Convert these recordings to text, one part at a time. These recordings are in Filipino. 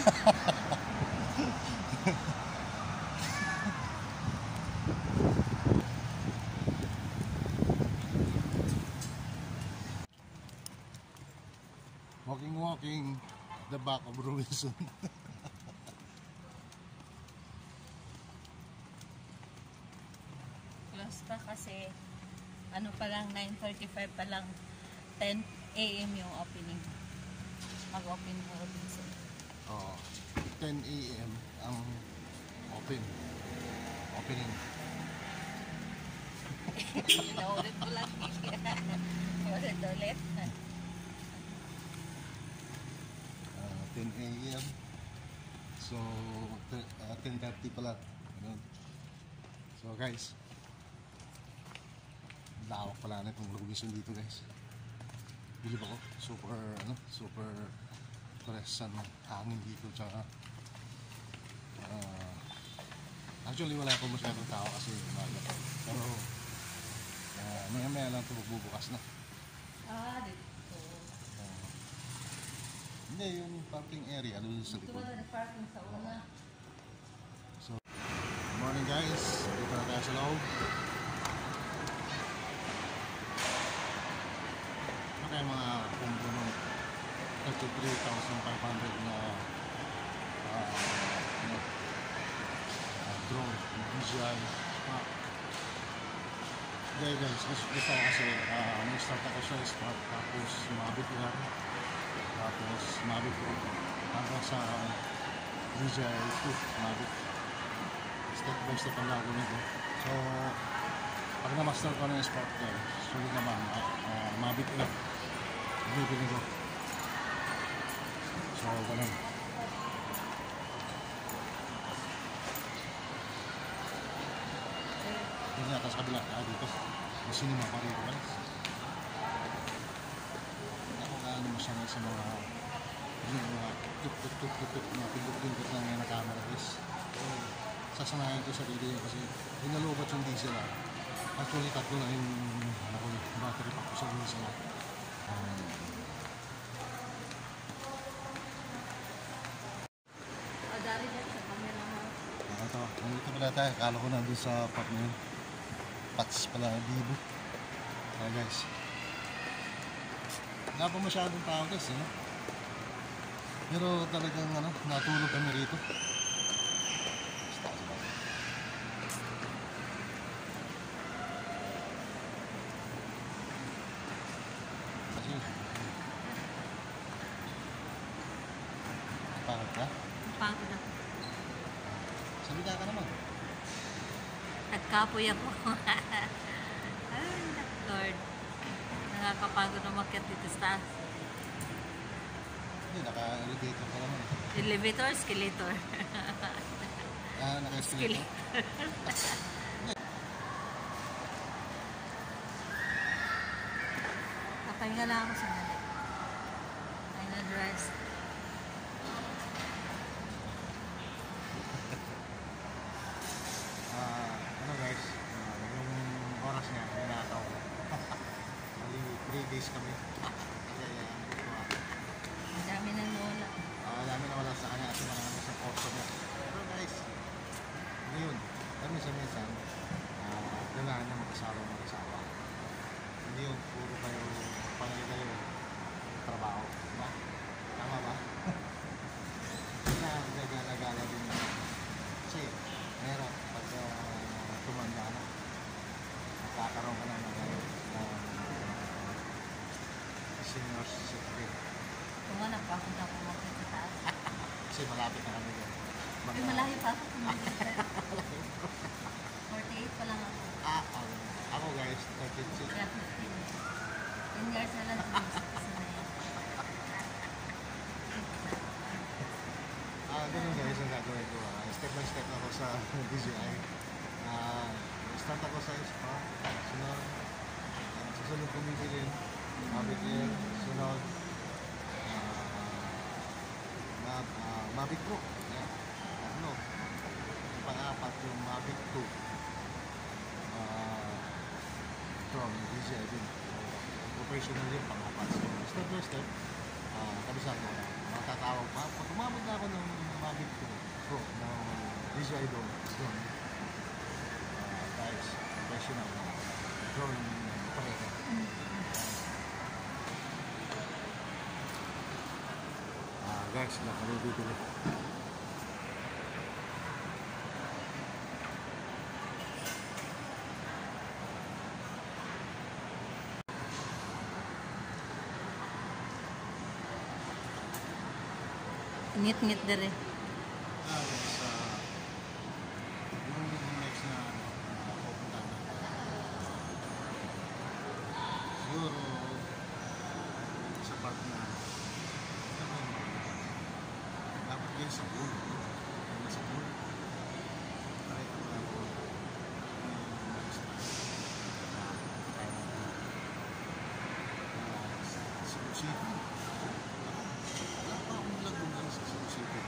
Walking the back of Robinson. Close pa kasi ano pa lang 9:35 pa lang, 10 AM yung opening. Mag-open mo Robinson. Oh, 10 AM ang opening. Naulit ko lang. Ulit. 10 AM. So 10:30 pala. So guys, lawak pala na itong Robinson dito guys. Bilib ako. Super fresh ng hangin dito. Tsaka actually wala akong masyadong tao kasi umaga pa. Pero maya lang ito magbubukas na. Dito. Hindi, yung parking area doon sa likod. Ito na parking sa una. So, good morning guys. Dito na tayo sa loob. Okay, mga kumbo ng 33,500 na drone, Jji SPARK. Okay guys, gusto ko kasi nag-start ako sa SPARK tapos mabit ko lang. Tapos mabit ko hanggang sa Jji 2 mabit. Step by step ang lago nito. So, pag na-master ko ng SPARK guys, sulit naman mabit ko lang. Bibili ko. So, ganun. Yun nga, tapos kabila dito. May cinema pa rito guys. Ako ano masanay sa mga tuk-tuk na pindot-pindot lang yan na camera guys. So, sasanayan ko sa video kasi inalubat yung diesel Actually, tatlo na yung battery pack ko sa diesel Dari dyan sa camera mo. Ito, nandito pala tayo. Akala ko nandun sa pack na yun. Pats pala, bibo. Kaya guys. Wala pa masyadong tao guys. Pero talagang natulog kami rito. Kasi pangit ka? Pangit ako. Salita ka naman. Nagkapoy ako. Ay, Lord. Nakakapagod umakyat dito sa taas. Hindi, naka-elevator ka naman. Elevator, escalator. Naka-escalator. Kapahinga lang ako sa nali. Ay na-dress. Guys, yung oras niya, hinataw ko. Mali, 3 days kami. Ang dami na lola. Dami na wala sa kanya at mga sa posto niya. Pero guys, ngayon, kami sa minsan, ganahan niya mag-asawa. Hindi yun, puro kayo, panay kayo, trabaho. Diba? Tama ba? Nagagala din yun. Kasi, meron, pag tumanda na, magkakaroon ka na ng senior citizen. Tumanak pa ako na pumakit sa taas. Kasi malapit na kami doon. Ay, malayo pa ako pumakit. 48 pa lang ako. Ako guys, 36. 10 years na lang sa ganun guys ang gagawin ko. Step by step ako sa DJI. Start ako sa SPARK. Sunod. Susunod kumibilin. Mavic Air. Sunod. Mavic Pro. Yan. Pang-apat yung Mavic 2. From DJI din. Professional yung pang-apat. So, step by step. Kabisado ko na. Matatawag pa. Pag umabot na ako ng DJI drone. Guys, professional drone operator. Guys, sila kami bibili. Ngit-ngit dire. Guys, yung next na pupunta na. Siguro sa park na dapat kayo sa pool. Nasa pool. Kahit ang mga pool. Sa City. Wala pa akong lagunan sa City.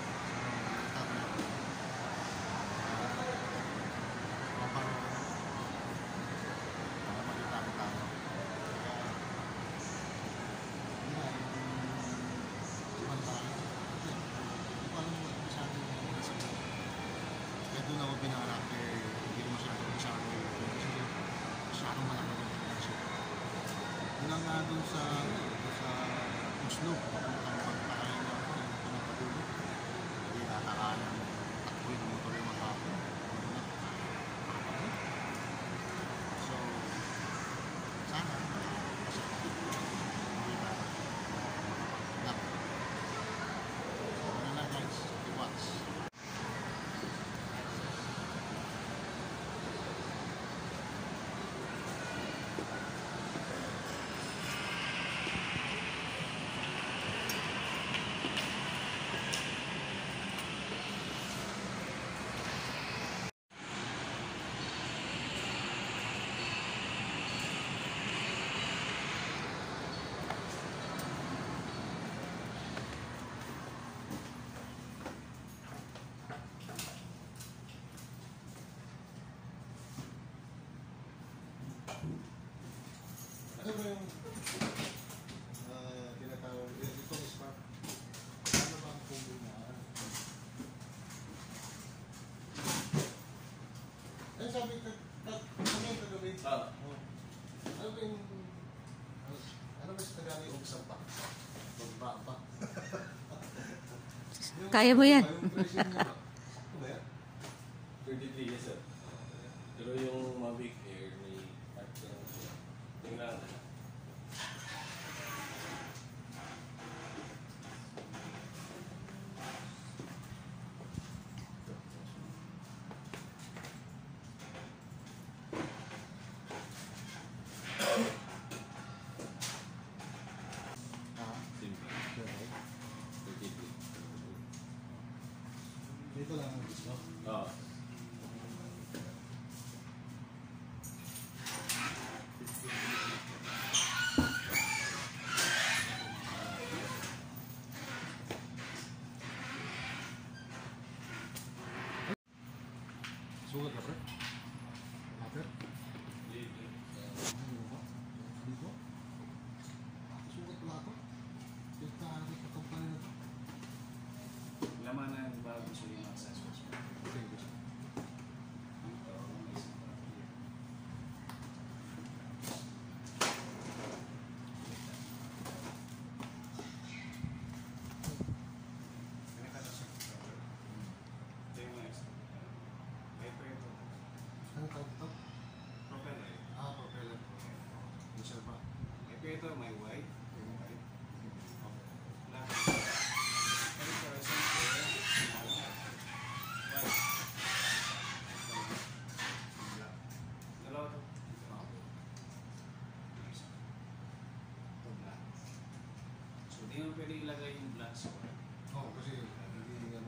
Doon ako pinangarap hindi ko masyadong malaki yung kasi. Yun ang nga doon sa Oslo, papuntang pagpakain na ako ng pinapatulog. Hindi tatakalan, takbuhin ng motor yung maghapon. So, sana, kasi hindi ba? So, ano na guys, i-watch. Ano ba yung tinatawag ito SPARK? Ano ba ang combo niya? Ano sabi ka kagabi? Ano ba yung ano ba sa Tagalog yung sampak? Pagbaba. Kaya mo yan. Yung pressure niya ba? Ano ba yan? 33, yes sir. Pero yung Mavic Air may tingnan natin. Simple. 33. Dito lang ang gusto. Oo. Sugat ka, pre? Kapit? Dito? Sugat pala ako? Dito ka company na ito? Laman na yung bago gusto yung accessories. Thank you. Ano tawag ito? Propeller. Propeller. Isa ba? Ito may white. Okay. Black. Ito dalawa to. Ito black. So di mo pwede ilagay yung black sa white. Oo, kasi hindi ano.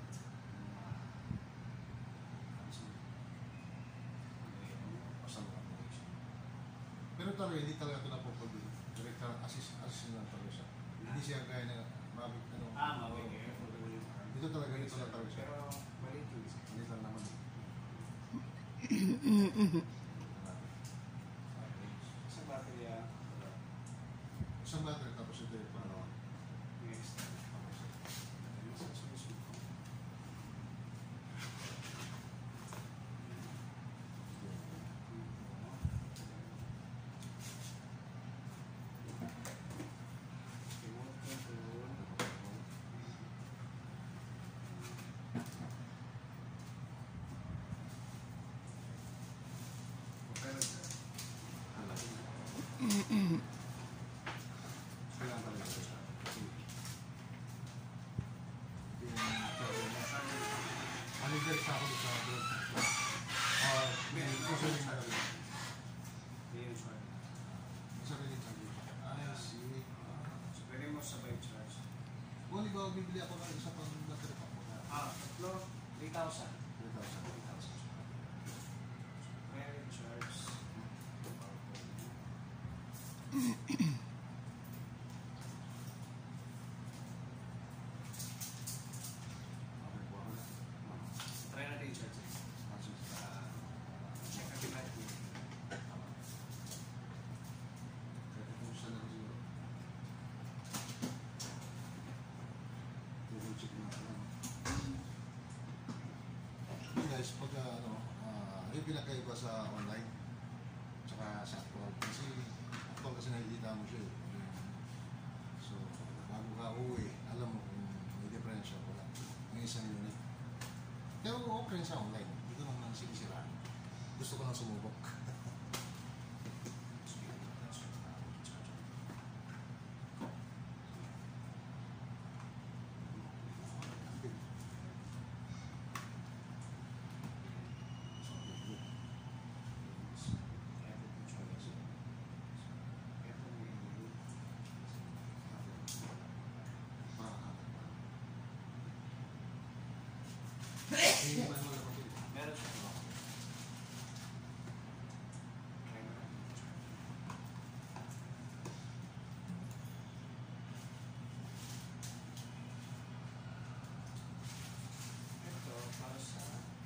Pero talaga, hindi talaga ito napapabili. Direct assist lang talaga siya. Hindi siya gaya na Mavic, ano. Mavic Air. Dito talaga, dito lang talaga siya. Pero maliit yung isa. Hindi lang naman. Sa battery Isang battery tapos ito yung pangalawa. next. Kailangan pala ito. Anniversary sa ako sa doon. May sarili sa doon. Sarili sa doon. I see. So, pwede mo sabay charge. Kung di ba bibili ako ng isa pang battery pa ako? Tatlo, 3,000. 3,000. Pwede charge. Okay, buha ko na. Try natin yung charge. Check natin natin. Kahit kung saan ako siguro. Double check na ako lang. Okay guys, pag yung pinakaiba sa online tsaka sa actual kasi nakikita mo siya eh. So, bago ka uwi, alam mo kung may difference siya wala. Yung isang unit. Pero okay sa online. Hindi ko naman sinisiraan. Gusto ko lang sumubok. Meron siya. Try natin. Ito, para sa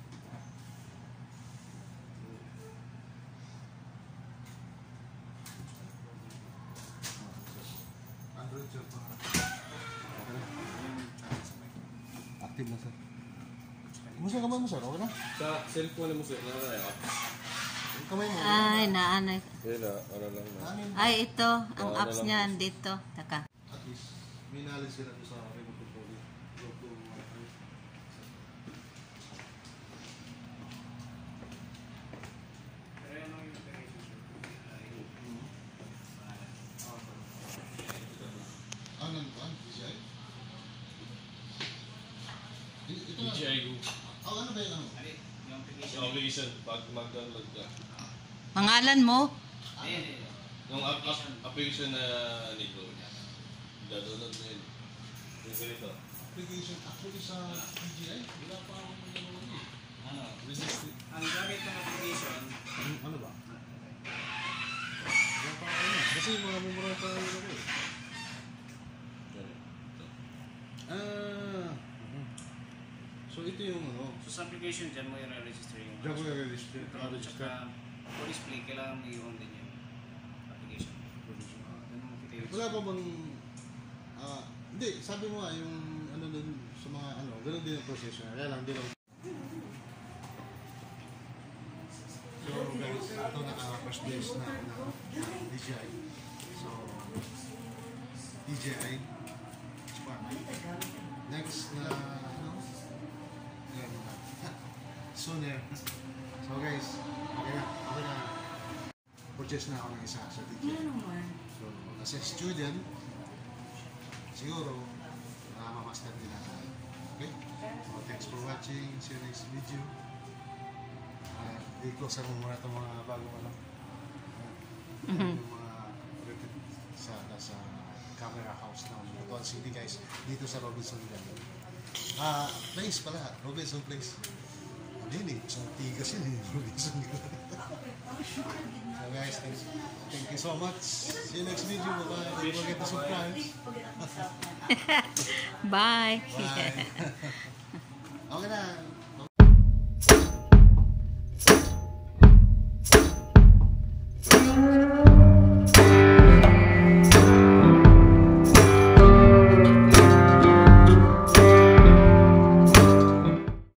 Android sir pa. Okay na. Active na sir. Kumusta ka ba mo sir? Okay na? Sa cellphone mo sir, na apps. Yung kamay mo. Ay, naanay. Wala, ano lang na. Ay, ito. Ang apps niya dito. Taka. At least, may knowledge ka na doon sa remote control. Go to Wi-Fi. pero yan ang yung Ano ba? DJI? Ito na. DJI Go. Ano ba yung ano? yung application. Sa application, pag mag-download ka. Pangalan mo? Ayan. Yung application na nito, download mo yun. Yung ganito. Application actually sa DJI? Wala pa akong magagawa niya. Ano? Resistant. Ang gamit ng application, Ano ba? Wala pa ako niya. Kasi mga mumura pa yun ako eh. So ito yung ano. so sa application dyan mo i-register yung Diyan ko i-register. At saka, for display, kailangan may i-on din yung application. Ganun mo kita yung Wala pa bang hindi, sabi mo nga yung ano dun sa mga ano, ganoon din ang proseso. Kaya lang din ako. So guys, ito naka-first days na DJI. So DJI Spark. Next na ano? Sooner. So guys, okay na. Purchase na ako ng isa sa DJI. So, as a student, siguro, makamaster din natin. Okay? So, thanks for watching. See you next video. I-close mo muna itong mga bagong ano. Yung mga sa camera house na Butuan City guys. Dito sa Robinson Gala. Place pala. Robinson Place. Ano yun eh? Isang tigas yun eh. Robinson Gala. So guys, thank you so much. See you next video. Bye-bye. Don't forget to subscribe. Bye. Bye. Okay na.